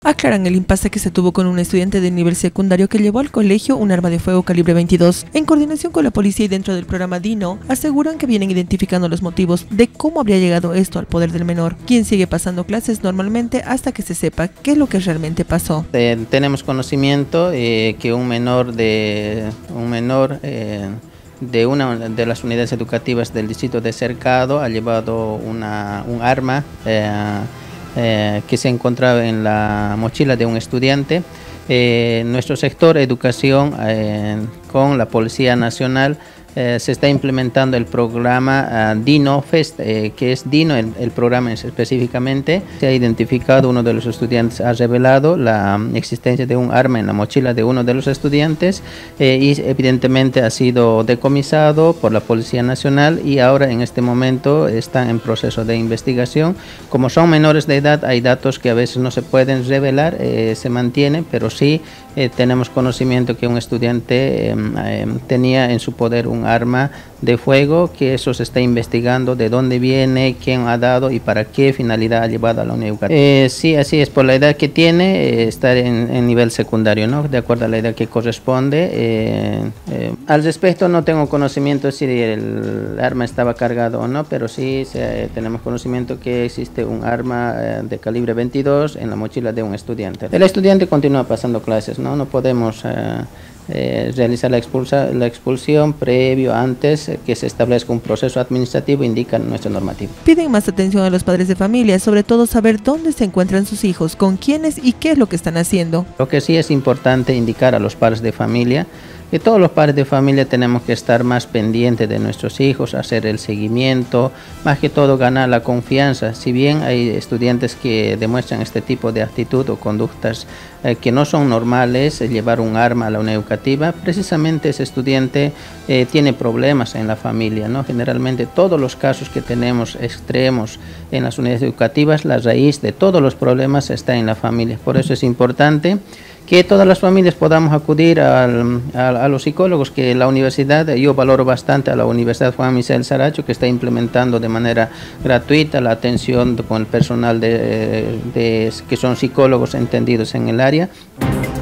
aclaran el impasse que se tuvo con un estudiante de nivel secundario que llevó al colegio un arma de fuego calibre 22. En coordinación con la policía y dentro del programa DINO, aseguran que vienen identificando los motivos de cómo habría llegado esto al poder del menor, quien sigue pasando clases normalmente hasta que se sepa qué es lo que realmente pasó. Tenemos conocimiento que un menor de una de las unidades educativas del distrito de Cercado ha llevado un arma que se encontraba en la mochila de un estudiante. Nuestro sector educación con la Policía Nacional se está implementando el programa DINO Fest, que es DINO, el programa específicamente. Se ha identificado, uno de los estudiantes ha revelado la existencia de un arma en la mochila de uno de los estudiantes y evidentemente ha sido decomisado por la Policía Nacional y ahora en este momento están en proceso de investigación. Como son menores de edad, hay datos que a veces no se pueden revelar, se mantienen, pero sí tenemos conocimiento que un estudiante tenía en su poder un arma de fuego, que eso se está investigando de dónde viene, quién ha dado y para qué finalidad ha llevado a la Unión Educativa. Sí, así es, por la edad que tiene, está en nivel secundario, ¿no? De acuerdo a la edad que corresponde. Al respecto no tengo conocimiento si el arma estaba cargado o no, pero sí tenemos conocimiento que existe un arma de calibre 22 en la mochila de un estudiante. El estudiante continúa pasando clases, no podemos realizar la expulsión previo antes que se establezca un proceso administrativo, indica nuestra normativa. Piden más atención a los padres de familia, sobre todo saber dónde se encuentran sus hijos, con quiénes y qué es lo que están haciendo. Lo que sí es importante indicar a los padres de familia que todos los padres de familia tenemos que estar más pendientes de nuestros hijos, hacer el seguimiento, más que todo ganar la confianza. Si bien hay estudiantes que demuestran este tipo de actitud o conductas que no son normales, llevar un arma a la unidad educativa, precisamente ese estudiante tiene problemas en la familia, ¿no? Generalmente todos los casos que tenemos extremos en las unidades educativas, la raíz de todos los problemas está en la familia. Por eso es importante que todas las familias podamos acudir a los psicólogos, que la universidad, yo valoro bastante a la Universidad Juan Misael Saracho, que está implementando de manera gratuita la atención con el personal que son psicólogos entendidos en el área.